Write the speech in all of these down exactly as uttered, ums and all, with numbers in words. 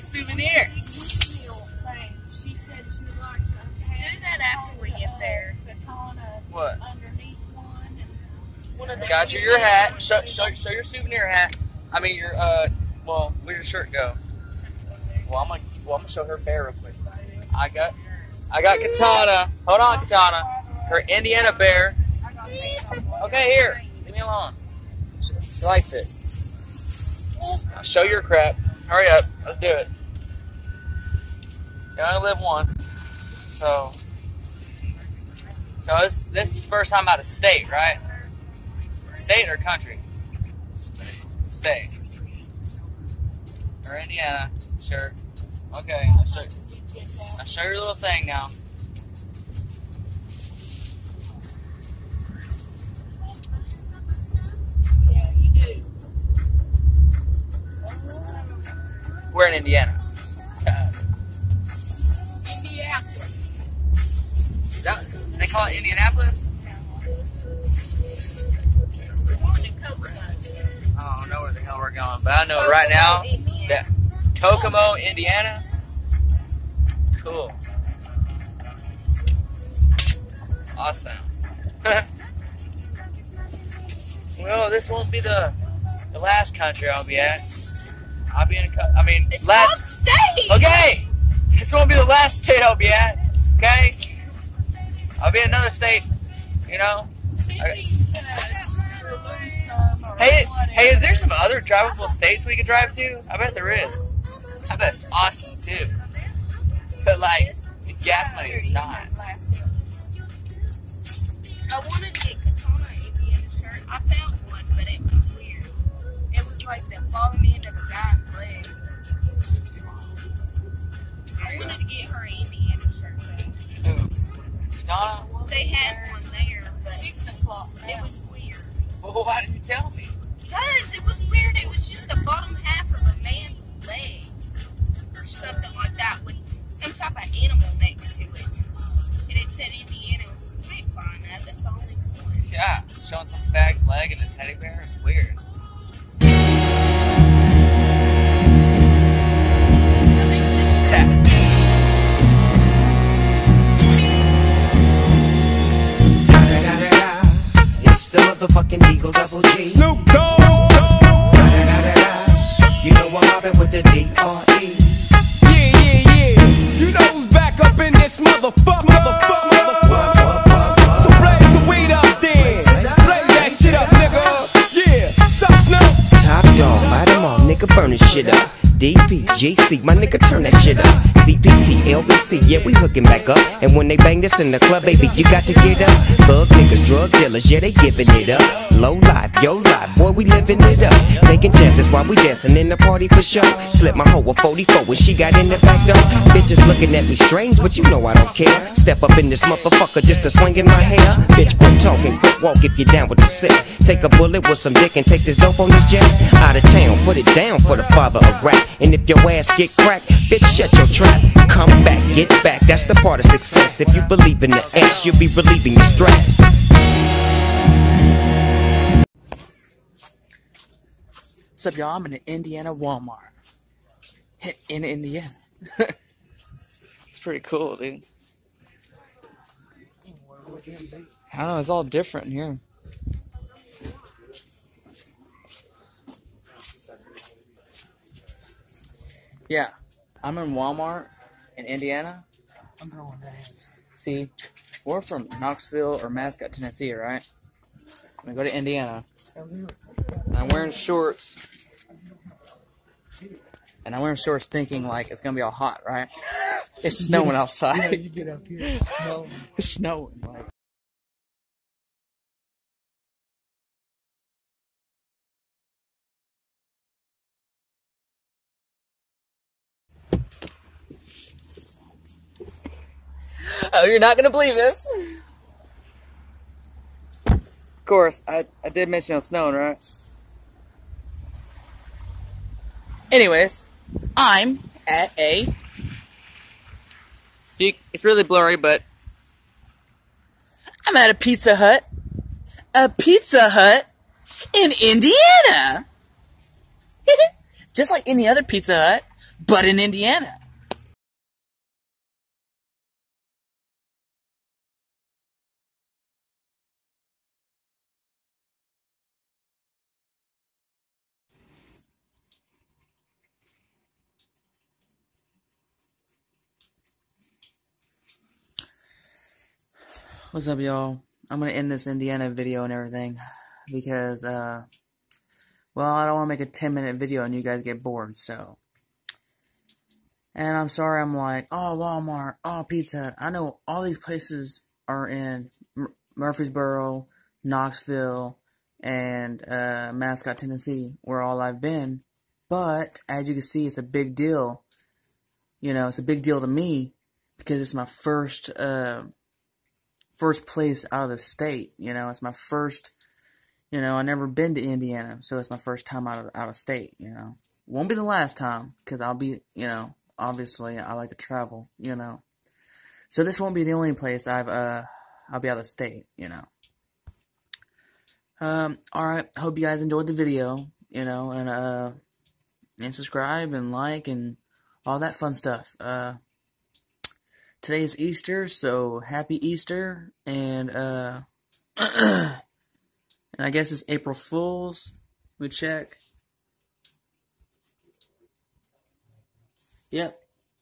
souvenir. She said she would like to have Do that after we get there. katana What? underneath one. And One of the Got you your hat. Show, show, show your souvenir hat. I mean your uh. Well, where'd your shirt go? Well, I'm gonna. Well, I'm gonna show her bear real quick. I got. I got Katana. Hold on, Katana. Her Indiana bear. Okay, here. Leave me alone. She, she likes it. I'll show your crap. Hurry up. Let's do it. You only live once. So. So this, this is the first time out of state, right? State or country? State. Or Indiana. Sure. Okay. I'll show, I'll show your little thing now. yeah, you do. We're in Indiana. Uh, Indianapolis. that, they call it Indianapolis? We're going to Kokomo. I don't know where the hell we're going, but I know right now that Kokomo, Indiana. Cool. Awesome. Well, this won't be the the last country I'll be at. I'll be in a co- I mean, It's last. called state. Okay. This won't be the last state I'll be at. Okay. I'll be in another state. You know. Cities to lose some or Hey, whatever. hey, is there some other drivable states we could drive to? I bet there is. I bet it's awesome too. But like, the gas money is not. I wanted to get Katana Indiana shirt. I found one, but it was weird. It was like the bottom end of a guy's leg. I wanted to get her Indiana shirt though. Ooh. Donna, They had one there, but Six o'clock it now. was weird. well, why didn't you tell me? Because it was weird. It was just the bottom half of a man's legs or something like that with some type of animal next to it. And it said Indiana. I ain't buying that. That's the only one. Yeah, showing some fag's leg and a teddy bear is weird. I think this shirt Tap. It's the motherfucking Eagle Double G. Snoop Dogg. You know I'm mobbing with the D R E. Yeah, yeah, yeah. You know who's back up in this motherfucker. Motherfucker, motherfucker. So blaze the weed up then. Blaze that shit up, nigga. Yeah. Sup, Snoop? Top dog, light 'em all, nigga, burn this shit up. D P, G C, my nigga, turn that shit up. C P T, L B C, yeah, we hooking back up. And when they bang this in the club, baby, you got to get up. Thug niggas, drug dealers, yeah, they giving it up. Low life, yo life, boy, we living it up. Taking chances while we dancing in the party for sure. Slip my hoe a forty-four when she got in the back door. Bitches looking at me strange, but you know I don't care. Step up in this motherfucker just to swing in my hair. Bitch, quit talking, quit walk if you down with the sick. Take a bullet with some dick and take this dope on this jet. Out of town, put it down for the father of rap. And if your ass get cracked, bitch, shut your trap. Come back, get back, that's the part of success. If you believe in the ass, you'll be relieving your stress. What's up, y'all? I'm in an Indiana Walmart. In Indiana. It's pretty cool, dude. I don't know, it's all different here. Yeah, I'm in Walmart in Indiana. I'm going down. See, we're from Knoxville or Mascot, Tennessee, right? I'm gonna go to Indiana. I'm wearing shorts. And I'm wearing shorts thinking like it's gonna be all hot, right? It's snowing Yeah, outside. you get up here, it's snowing. It's snowing. Like. Oh, you're not gonna believe this. Of course, I, I did mention it was snowing, right? Anyways, I'm at a... It's really blurry, but... I'm at a Pizza Hut. A Pizza Hut in Indiana! Just like any other Pizza Hut, but in Indiana. What's up, y'all? I'm gonna end this Indiana video and everything because, uh, well, I don't want to make a ten minute video and you guys get bored, so. And I'm sorry, I'm like, oh, Walmart, oh, Pizza Hut. I know all these places are in Mur Murfreesboro, Knoxville, and uh, Mascot, Tennessee, where all I've been. But, as you can see, it's a big deal. You know, it's a big deal to me because it's my first, uh, first place out of the state. You know, it's my first, you know, I've never been to Indiana, so it's my first time out of, out of state, you know. Won't be the last time, because I'll be, you know, obviously I like to travel, you know. So this won't be the only place I've, uh, I'll be out of state, you know. Um, alright, hope you guys enjoyed the video, you know, and, uh, and subscribe and like and all that fun stuff. Uh, today is Easter, so happy Easter, and, uh, and I guess it's April Fool's. Let me check. Yep.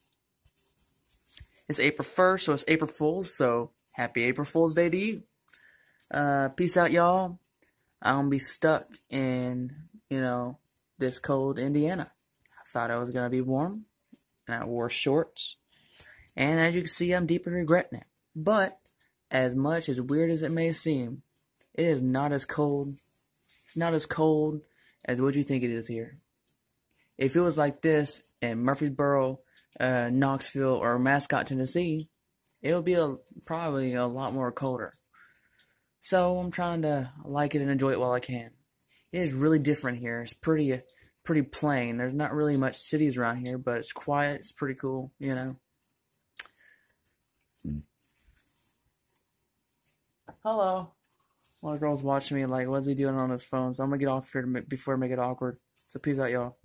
It's April first, so it's April Fool's, so happy April Fool's Day to you. Uh, peace out, y'all. I'm gonna be stuck in, you know, this cold Indiana. I thought it was gonna be warm, and I wore shorts. And as you can see, I'm deeply regretting it. But, as much as weird as it may seem, it is not as cold. It's not as cold as what you think it is here. If it was like this in Murfreesboro, uh, Knoxville, or Mascot, Tennessee, it would be a, probably a lot more colder. So I'm trying to like it and enjoy it while I can. It is really different here. It's pretty, pretty plain. There's not really much cities around here, but it's quiet. It's pretty cool, you know. Hello. One of the girls watching me like, what's he doing on his phone? So I'm gonna get off here to make, before I make it awkward. So peace out, y'all.